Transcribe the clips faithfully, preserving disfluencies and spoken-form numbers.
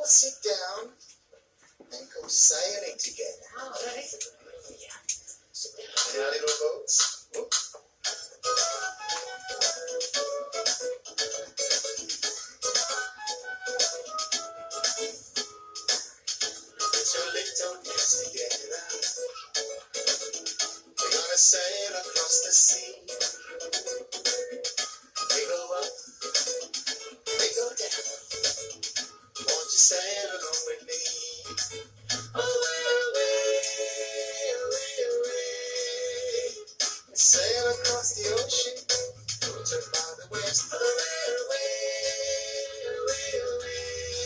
sit down and go sailing together. Oh, that is a good idea. Sit down. In our little boats. Whoop. Put your little hands together. We're gonna sail across the sea. We go up, we go down. Won't you sail along with me? Away, away, away, away. Sail across the ocean, floated by the waves. Away, away, away, away.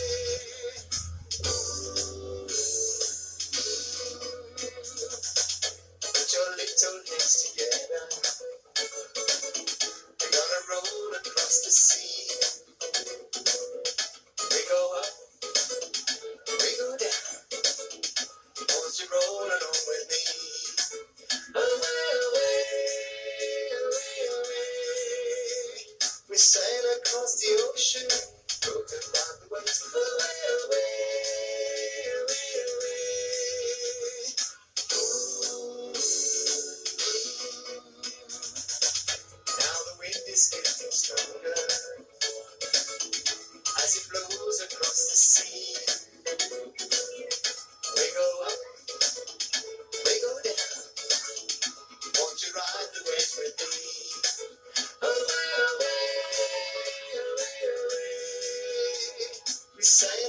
Put your little hands together. We're gonna roll across the sea. We go up, we go down. Won't you roll along with me? Away, away, away, away. We sail across the ocean, floated by the waves. Away, away, away, away. Now the wind is getting stronger as it blows across the sea. We go up, we go down. Won't you ride the waves with me? Away, away, away, away. We sail